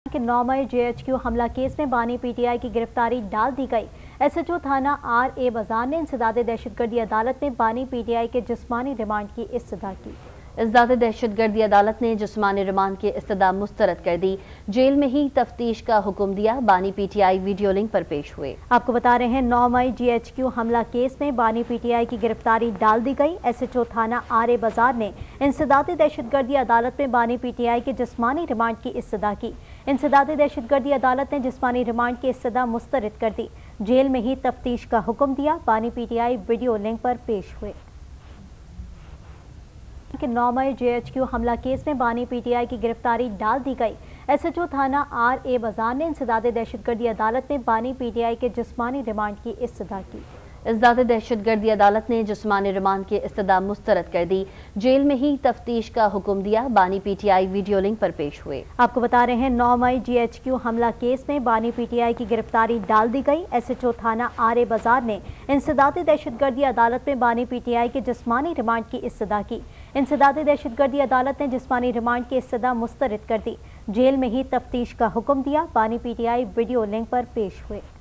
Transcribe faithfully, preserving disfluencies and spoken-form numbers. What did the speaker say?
کہ नौ मई जे एच क्यू हमला केस में बानी पी टी आई की गिरफ्तारी डाल दी गई। एस एच ओ थाना आर ए बाजार ने इंसदाद दहशतगर्दी अदालत में बानी पी टी आई के जिस्मानी रिमांड की इस्तदा की। इंसदाद दहशतगर्दी अदालत ने जिस्मानी रिमांड की इस्तदा मुस्तरद कर दी। जेल में ही तफ्तीश का हुक्म दिया। बानी P T I video link पर पेश हुए। आपको बता रहे हैं नौ मई जे एच क्यू हमला केस में बानी पी टी आई की गिरफ्तारी डाल दी गई। एस एच ओ थाना आर ए बाजार ने इंसदाद दहशतगर्दी अदालत में बानी पी टी आई के जिस्मानी रिमांड की इस्तदा की। इंसदाद दहशतगर्दी अदालत ने जिस्मानी रिमांड की इस्तदा मुस्तरद कर दी। जेल में ही तफ्तीश का हुक्म दिया। बानी P T I video link पर पेश हुए कि नौ मई जे एच क्यू हमला केस में बानी पी टी आई की गिरफ्तारी डाल दी गई। एस एच ओ थाना आर ए बाजार ने इंसदाद दहशतगर्दी अदालत में बानी पी टी आई के जिस्मानी रिमांड की इस्तदा की। इंसदाद दहशतगर्दी अदालत ने जिस्मानी रिमांड की इस्तदा मुस्तरद कर दी। जेल में ही तफ्तीश का हुक्म दिया। बानी P T I video link पर पेश हुए। आपको बता रहे हैं नौ मई जे एच क्यू हमला केस में बानी पी टी आई की गिरफ्तारी डाल दी गई। एस एच ओ थाना आर ए बाजार ने इंसदाद दहशतगर्दी अदालत में बानी पी टी आई के जिस्मानी रिमांड की इस्तदा की। इंसदाद दहशतगर्दी अदालत ने जिस्मानी रिमांड की इस्तदा मुस्तरद कर दी। जेल में ही तफ्तीश का हुक्म दिया। बानी P T I video link पर पेश हुए।